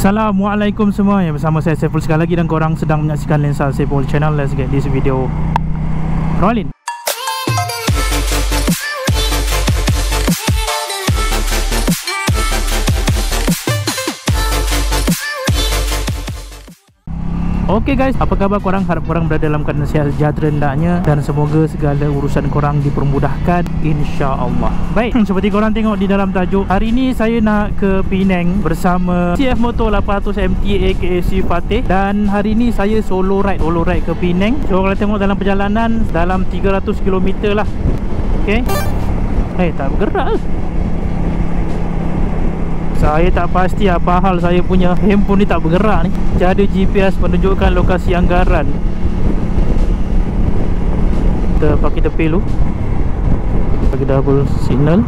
Assalamualaikum semua, bersama saya Saiful sekali lagi dan korang sedang menyaksikan Lensa Saiful Channel. Let's get this video rolling. Okey guys, apa khabar korang? Harap korang berada dalam keadaan sihat sejahtera hendaknya, dan semoga segala urusan korang dipermudahkan, insya-Allah. Baik, seperti korang tengok di dalam tajuk, hari ini saya nak ke Penang bersama CF Moto 800 MT aka C Fateh, dan hari ini saya solo ride ke Penang. So kalau tengok dalam perjalanan dalam 300 km lah. Okey. Tak bergerak. Saya tak pasti apa hal saya punya handphone ni tak bergerak ni. Tiada GPS menunjukkan lokasi anggaran. Kita pakai tepi dulu. Bagi double signal.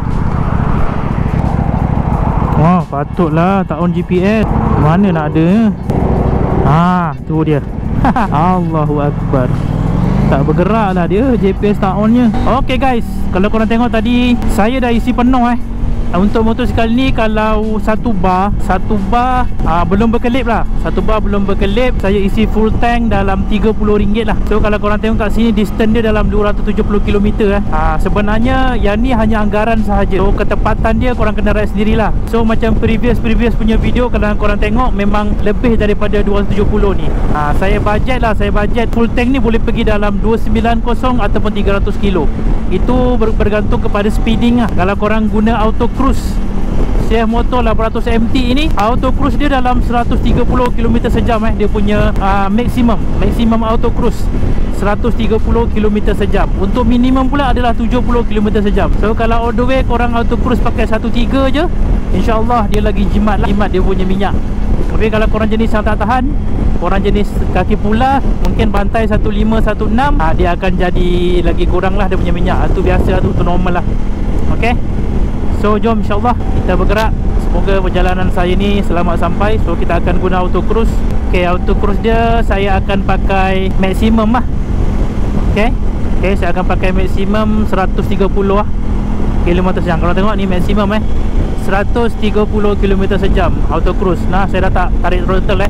Wah, patutlah tak on GPS. Mana nak ada? Tu dia. Allahu Akbar. Tak bergerak lah dia, GPS tak onnya. Okay guys, kalau korang tengok tadi, saya dah isi penuh untuk motosikal ni. Kalau satu bar belum berkelip lah. Satu bar belum berkelip, saya isi full tank dalam RM30 lah. So kalau korang tengok kat sini, distance dia dalam 270 km sebenarnya yang ni hanya anggaran sahaja. So ketepatan dia korang kena ride sendirilah. So macam previous punya video, kalau korang tengok memang lebih daripada 270 ni. Saya bajet full tank ni boleh pergi dalam 290 ataupun 300 kilo. Itu bergantung kepada speeding lah. Kalau korang guna auto cruise CF Moto 800 MT ini, auto cruise dia dalam 130 km sejam dia punya maximum auto cruise 130 km sejam. Untuk minimum pula adalah 70 km sejam. So kalau all the way korang auto cruise pakai 1.3 je, InsyaAllah dia lagi jimat dia punya minyak. Tapi kalau korang jenis yang tak tahan, korang jenis kaki pula, mungkin bantai 15, 16, dia akan jadi lagi kurang lah dia punya minyak. Itu biasa, itu normal lah. Okay, so jom insyaAllah kita bergerak. Semoga perjalanan saya ni selamat sampai. So kita akan guna auto cruise. Okay, auto cruise dia saya akan pakai maksimum lah. Okay, saya akan pakai maksimum 130 lah km sejam. Kalau tengok ni maksimum 130 km sejam auto cruise. Nah, saya dah tak tarik throttle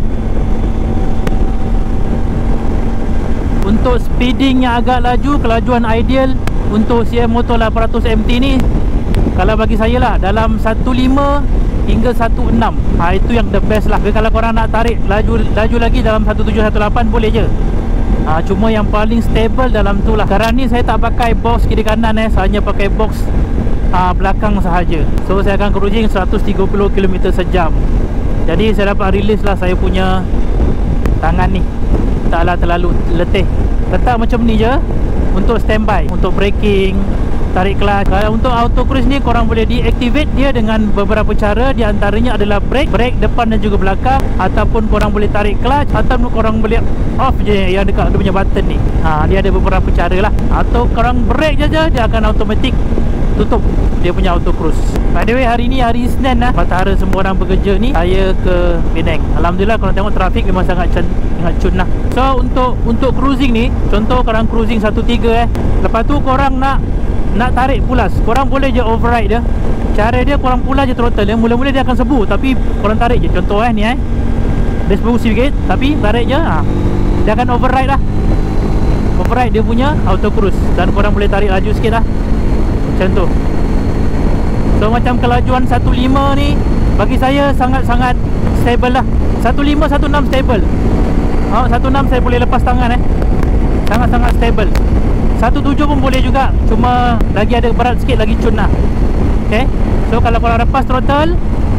Untuk speeding yang agak laju, kelajuan ideal untuk CF Moto 800 MT ni, kalau bagi saya lah, dalam 15 hingga 16. Itu yang the best lah. Kalau korang nak tarik laju lagi dalam 17, 18 boleh je. Cuma yang paling stable dalam tu lah. Sekarang ni saya tak pakai box kiri kanan saya hanya pakai box belakang sahaja. So saya akan cruising 130 km sejam. Jadi saya dapat release lah saya punya tangan ni, taklah terlalu letih. Letak macam ni je untuk standby, untuk braking, tarik clutch. Kalau untuk auto cruise ni, korang boleh deactivate dia dengan beberapa cara. Di antaranya adalah brake depan dan juga belakang, ataupun korang boleh tarik clutch, ataupun korang boleh off je yang dekat dia punya button ni. Dia ada beberapa cara lah. Atau korang brake je, dia akan automatic tutup dia punya auto cruise. By the way, hari ni hari Isnin Matahara semua orang bekerja ni, saya ke Penang. Alhamdulillah, korang tengok trafik memang sangat cun lah. So untuk cruising ni, contoh korang cruising 13 lepas tu korang nak tarik pulas, korang boleh je override dia. Cara dia, korang pulas je throttle dia. Mula-mula dia akan sebu, tapi korang tarik je. Contoh ni dia sebu sikit, tapi tarik je, dia akan override lah. Override dia punya auto cruise, dan korang boleh tarik laju sikit lah, macam tu. So macam kelajuan 15 ni bagi saya sangat-sangat stable lah. 15, 16 stable. 16 saya boleh lepas tangan sangat-sangat stable. 17 pun boleh juga, cuma lagi ada berat sikit, lagi cun lah. Okay, so kalau korang lepas throttle,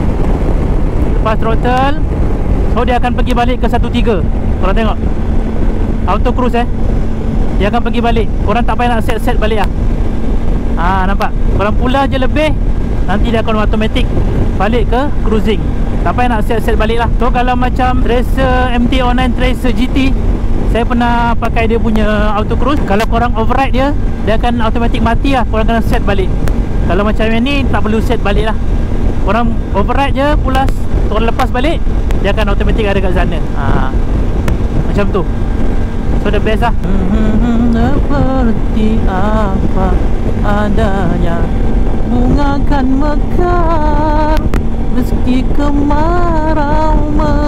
so dia akan pergi balik ke 13. Korang tengok auto cruise dia akan pergi balik. Korang tak payah nak set balik lah. Nampak? Korang pula je lebih, nanti dia akan automatic balik ke cruising. Tak payah nak set balik lah. So kalau macam Tracer MT-09 Tracer GT, saya pernah pakai dia punya auto cruise. Kalau korang override dia akan automatic mati lah. Korang kena set balik. Kalau macam yang ni, tak perlu set balik lah. Korang override je, pulas, korang lepas balik, dia akan automatic ada kat sana. Macam tu. So the best lah. Seperti apa adanya, bunga kan mekar meski kemarau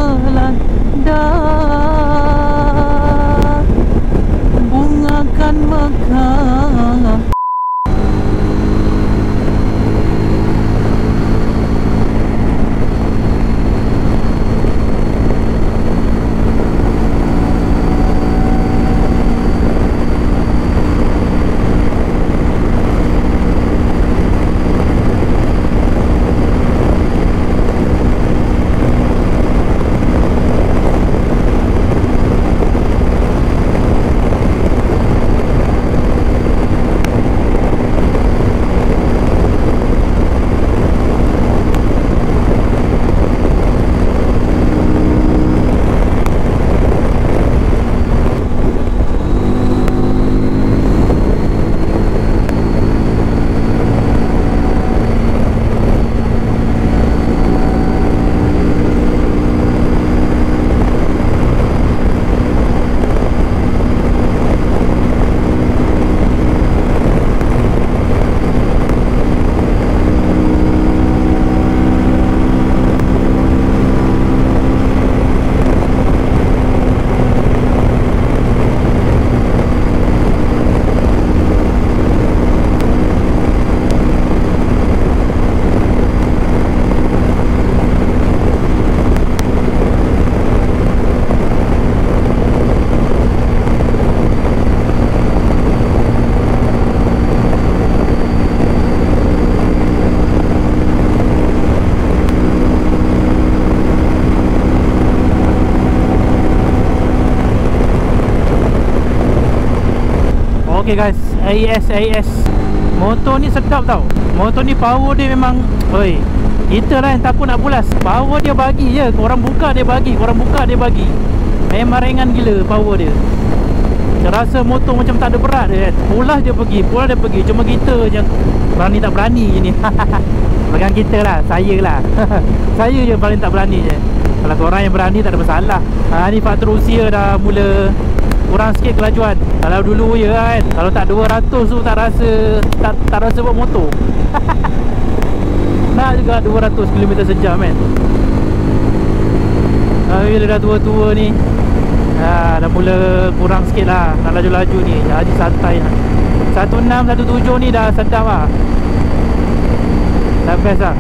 Okay guys, AES motor ni sedap tau. Motor ni power dia memang, oi, kita lah yang takut nak pulas. Power dia bagi je, korang buka dia bagi, korang buka dia bagi. Memang ringan gila power dia. Saya rasa motor macam tak ada berat dia kan. Pulas dia pergi, pulas dia pergi. Cuma kita je berani tak berani je ni. Bukan kita lah, saya lah. Saya je paling tak berani je. Kalau korang yang berani tak ada masalah. Ni faktor usia dah mula kurang sikit kelajuan. Kalau dulu je kan, kalau tak 200 tu tak rasa buat motor. Nak juga 200 km sejam kan. Bila dah tua-tua ni, dah mula kurang sikit lah nak laju-laju ni. Jadi santai lah. 16, 17 ni dah sedap lah. Dah best lah.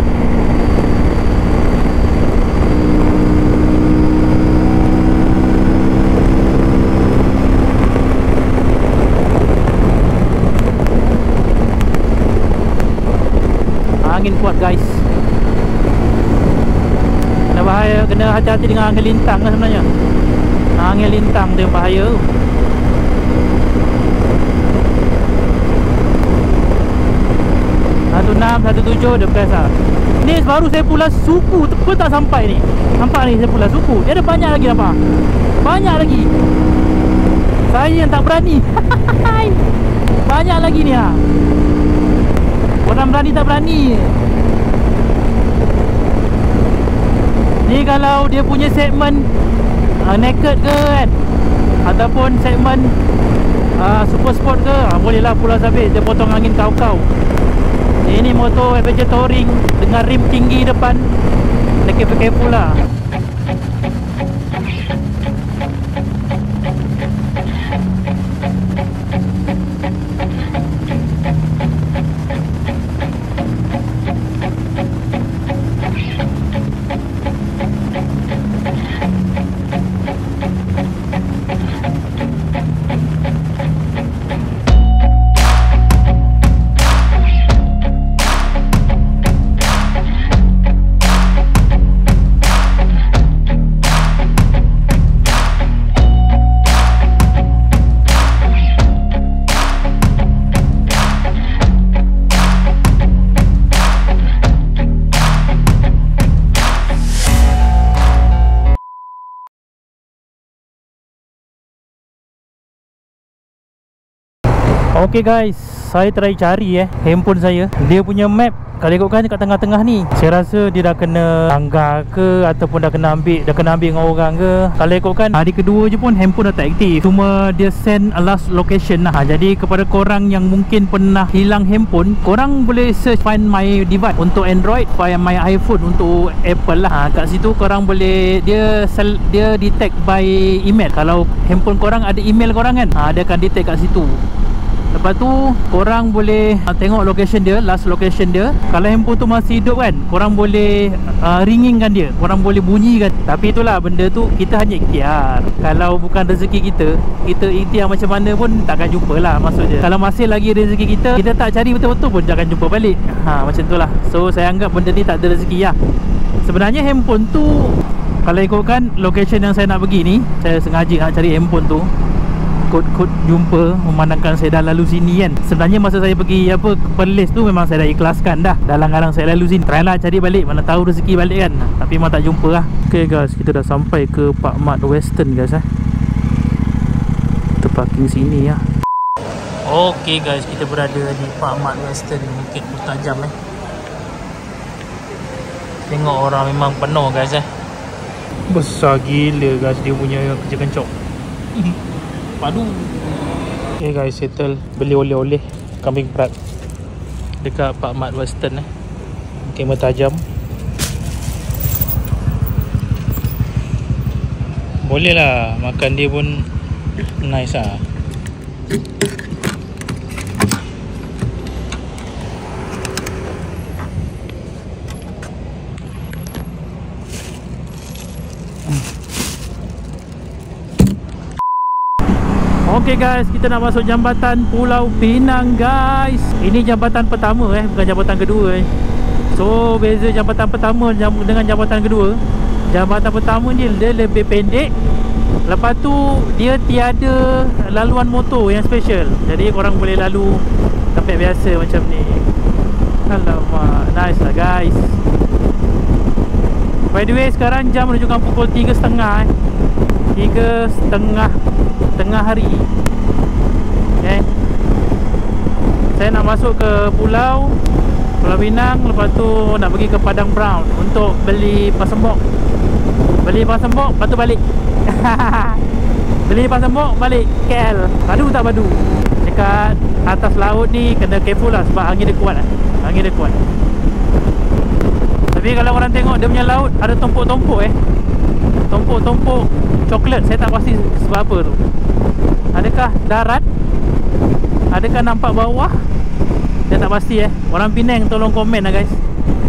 Angin kuat guys. Kena bahaya, kena hati-hati dengan angin lintang lah sebenarnya. Angin lintang tu yang bahaya tu. 16, 17 the best lah. Ni baru saya pulas suku pun tak sampai ni. Nampak ni saya pulas suku. Dia ada banyak lagi nampak. Banyak lagi. Saya yang tak berani. Banyak lagi ni lah. Orang berani tak berani. Ni kalau dia punya segmen naked ke kan, ataupun segmen super sport ke, boleh lah pulas habis. Dia potong angin kau-kau. Ini motor Adventure Touring dengan rim tinggi depan. Nak careful lah. Okay guys, saya try cari handphone saya. Dia punya map kalau ikutkan dekat tengah-tengah ni, saya rasa dia dah kena langgar ke, ataupun dah kena ambil dengan orang ke. Kalau ikutkan hari kedua je pun handphone dah tak aktif. Cuma dia send a last location lah. Jadi kepada korang yang mungkin pernah hilang handphone, korang boleh search Find My Device untuk Android, Find My iPhone untuk Apple lah. Kat situ korang boleh, dia detect by email. Kalau handphone korang ada email korang kan, dia akan detect kat situ. Lepas tu korang boleh tengok location dia, last location dia. Kalau handphone tu masih hidup kan, korang boleh ringingkan dia, korang boleh bunyikan. Tapi itulah, benda tu kita hanya ikhtiar. Kalau bukan rezeki kita ikhtiar macam mana pun takkan jumpa lah maksudnya. Kalau masih lagi rezeki kita tak cari betul-betul pun takkan jumpa balik. Macam tu lah. So saya anggap benda ni tak ada rezeki lah. Sebenarnya handphone tu, kalau ikutkan location yang saya nak pergi ni, saya sengaja nak cari handphone tu, kod jumpa, memandangkan saya dah lalu sini kan. Sebenarnya masa saya pergi Perlis tu memang saya dah ikhlaskan dah. Dalam-dalang saya lalu sini, try lah cari balik, mana tahu rezeki balik kan. Tapi memang tak jumpa lah. Okay guys, kita dah sampai ke Pak Mat Western guys. Kita parking sini ya. Okay guys, kita berada di Pak Mat Western, Bukit Putajam Tengok orang memang penuh guys Besar gila guys dia punya kerja kencok. Padu. Okay guys, settle beli oleh-oleh kambing perat dekat Pak Mat Western Kamera tajam. Boleh lah makan dia pun nice lah. Okay guys, kita nak masuk jambatan Pulau Pinang guys. Ini jambatan pertama bukan jambatan kedua So beza jambatan pertama dengan jambatan kedua. Jambatan pertama ni dia lebih pendek, Lepas tu dia tiada laluan motor yang special, jadi korang boleh lalu tempat biasa macam ni. Alamak, nice lah guys. By the way, sekarang jam menunjukkan pukul 3.30 3.30 tengah hari. Okay, saya nak masuk ke Pulau Pinang. Lepas tu nak pergi ke Padang Brown untuk beli pasembok. Beli pasembok, lepas tu balik. Beli pasembok, balik KL. Padu tak padu? Dekat atas laut ni kena careful lah, sebab angin dia kuat lah. Angin dia kuat. Tapi kalau korang tengok dia punya laut ada tompok-tompok tompok-tompok coklat. Saya tak pasti sebab apa tu. Adakah darat? Adakah nampak bawah? Saya tak pasti Orang Penang tolong komen lah guys.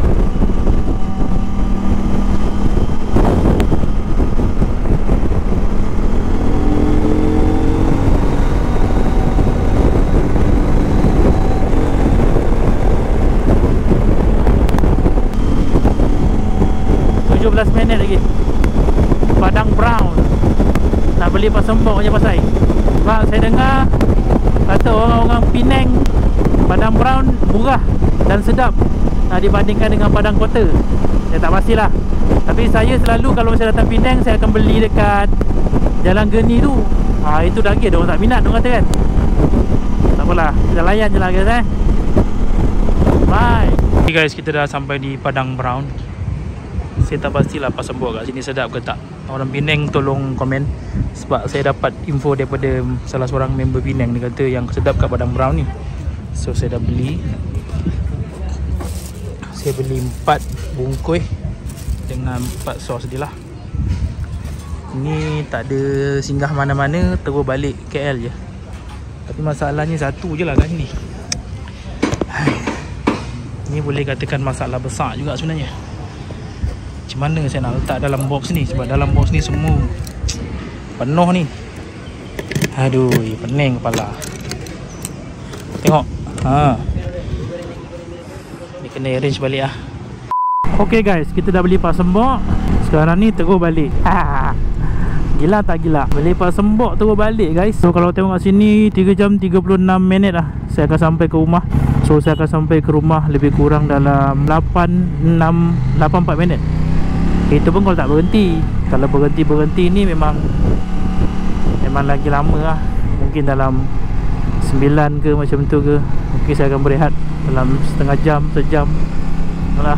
Minit lagi Padang Brown. Nak beli pasembok je pasal. Sebab saya dengar kata orang-orang Penang Padang Brown murah dan sedap dibandingkan dengan Padang Kota. Saya tak pastilah. Tapi saya selalu kalau saya datang Penang, saya akan beli dekat Jalan Geni tu. Itu lagi dia orang tak minat, dia kata kan. Tak apalah, kita layan je lah guys. Bye. Okay guys, kita dah sampai di Padang Brown. Saya tak pastilah pasembok kat sini sedap ke tak. Orang Penang tolong komen, sebab saya dapat info daripada salah seorang member Penang. Dia kata yang sedap kat Padang Brown ni. So saya dah beli. Saya beli 4 bungkus dengan 4 sos dia lah. Ni tak ada singgah mana-mana, terus balik KL je. Tapi masalahnya satu je lah kat sini. Ni boleh katakan masalah besar juga sebenarnya. Macam mana saya nak letak dalam box ni, sebab dalam box ni semua penuh ni. Aduh, pening kepala. Tengok. Ni kena arrange balik lah. Okay guys, kita dah beli pasembok. Sekarang ni terus balik. Gila tak gila? Beli pasembok terus balik guys. So kalau tengok kat sini 3 jam 36 minit lah saya akan sampai ke rumah. So saya akan sampai ke rumah lebih kurang dalam 84 minit. Itu pun kalau tak berhenti. Kalau berhenti ni memang lagi lama lah. Mungkin dalam 9 ke macam tu ke. Mungkin saya akan berehat dalam setengah jam, sejam lah.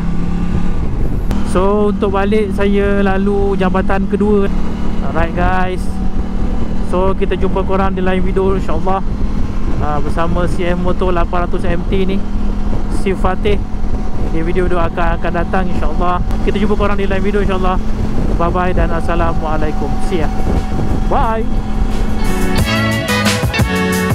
So untuk balik saya lalu jambatan kedua. Alright guys, so kita jumpa korang di lain video insyaAllah, bersama CM Moto 800 MT ni, Si Fatih. Di video akan datang insyaAllah. Kita jumpa korang di lain video insyaAllah. Bye bye dan assalamualaikum. See ya. Bye.